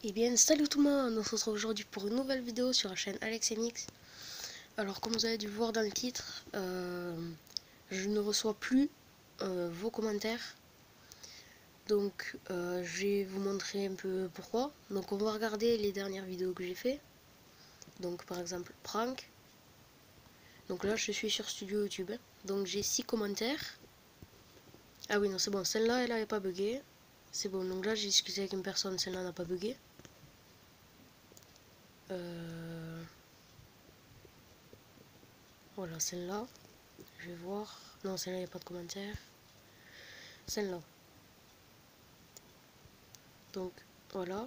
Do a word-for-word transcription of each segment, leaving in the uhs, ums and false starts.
Et bien salut tout le monde, on se retrouve aujourd'hui pour une nouvelle vidéo sur la chaîne Alex M X. Alors comme vous avez dû voir dans le titre, euh, je ne reçois plus euh, vos commentaires. Donc euh, je vais vous montrer un peu pourquoi. Donc on va regarder les dernières vidéos que j'ai fait. Donc par exemple prank. Donc là je suis sur Studio YouTube. Donc j'ai six commentaires. Ah oui non c'est bon, celle-là elle n'avait pas bugué. C'est bon, donc là j'ai discuté avec une personne, celle-là n'a pas bugué. Euh... Voilà, celle-là. Je vais voir. Non, celle-là, il n'y a pas de commentaire. Celle-là. Donc, voilà.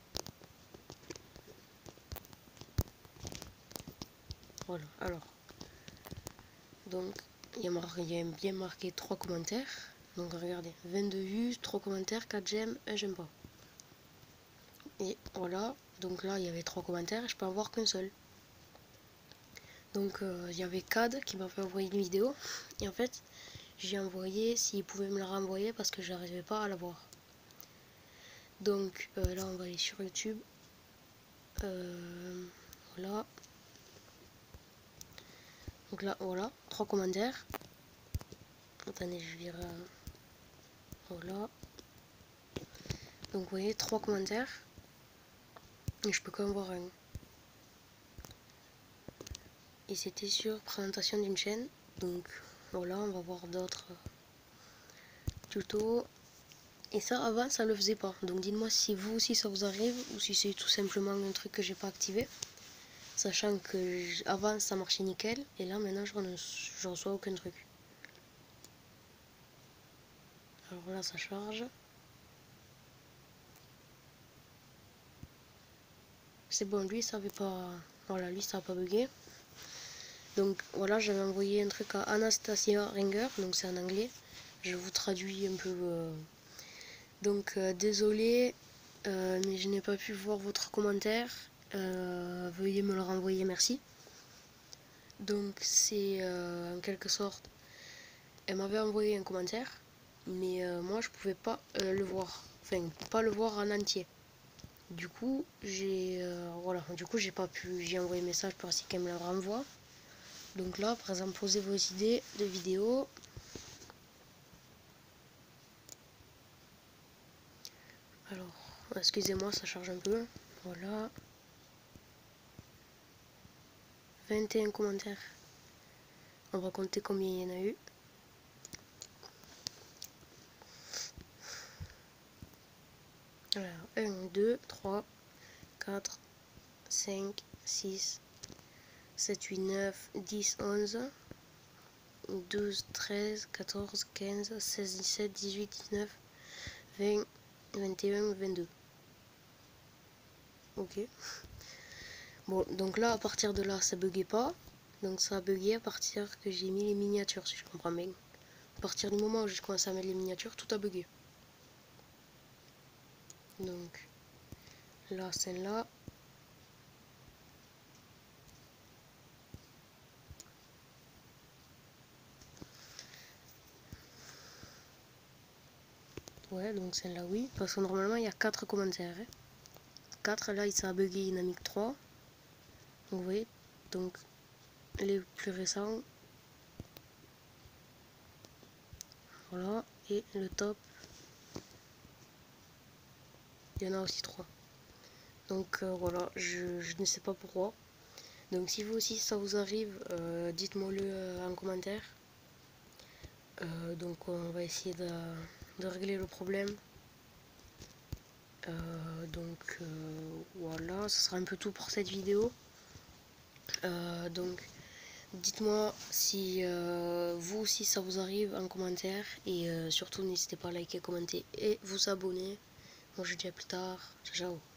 Voilà, alors. Donc, il y a, marqué, il y a bien marqué trois commentaires. Donc, regardez. vingt-deux vues, trois commentaires, quatre j'aime, un j'aime pas. Et voilà. Donc là, il y avait trois commentaires. Je peux en voir qu'un seul. Donc, euh, il y avait Cad qui m'a fait envoyer une vidéo. Et en fait, j'ai envoyé s'il pouvait me la renvoyer parce que je n'arrivais pas à la voir. Donc, euh, là, on va aller sur YouTube. Euh, voilà. Donc là, voilà, trois commentaires. Attendez, je vire. Euh, voilà. Donc vous voyez, trois commentaires. Et je peux qu'en voir un. Et c'était sur présentation d'une chaîne. Donc voilà, on va voir d'autres tutos. Et ça, avant, ça le faisait pas. Donc dites-moi si vous aussi ça vous arrive ou si c'est tout simplement un truc que j'ai pas activé. Sachant que avant ça marchait nickel. Et là, maintenant, je ne je reçois aucun truc. Alors là, ça charge. C'est bon, lui, ça avait pas. Voilà, lui, ça n'a pas bugué. Donc voilà, j'avais envoyé un truc à Anastasia Ringer, donc c'est en anglais. Je vous traduis un peu. Euh... Donc euh, désolé, euh, mais je n'ai pas pu voir votre commentaire. Euh, veuillez me le renvoyer, merci. Donc c'est euh, en quelque sorte, elle m'avait envoyé un commentaire, mais euh, moi je pouvais pas euh, le voir, enfin pas le voir en entier. Du coup j'ai euh, voilà, du coup j'ai pas pu, j'ai envoyé un message pour essayer qu'elle me le renvoie. Donc là, par exemple, posez vos idées de vidéos. Alors, excusez-moi, ça charge un peu. Voilà. vingt et un commentaires. On va compter combien il y en a eu. Alors, un, deux, trois, quatre, cinq, six, sept, huit, neuf, dix, onze, douze, treize, quatorze, quinze, seize, dix-sept, dix-huit, dix-neuf, vingt, vingt et un, vingt-deux. Ok. Bon, donc là, à partir de là, ça buguait pas. Donc ça a bugué à partir que j'ai mis les miniatures, si je comprends bien. À partir du moment où j'ai commencé à mettre les miniatures, tout a bugué. Donc là, celle-là. Ouais, donc celle-là, oui. Parce que normalement, il y a quatre commentaires. Hein. quatre, là, ça a bugué, il en a mis que trois. Donc, vous voyez. Donc, les plus récents. Voilà. Et le top. Il y en a aussi trois. Donc, euh, voilà. Je, je ne sais pas pourquoi. Donc, si vous aussi, ça vous arrive, euh, dites-moi le euh, en commentaire. Euh, donc, on va essayer de, de régler le problème. Euh, donc, euh, voilà. Ce sera un peu tout pour cette vidéo. Euh, donc, dites-moi si euh, vous aussi ça vous arrive en commentaire. Et euh, surtout, n'hésitez pas à liker, commenter et vous abonner. Moi, je vous dis à plus tard. Ciao, ciao.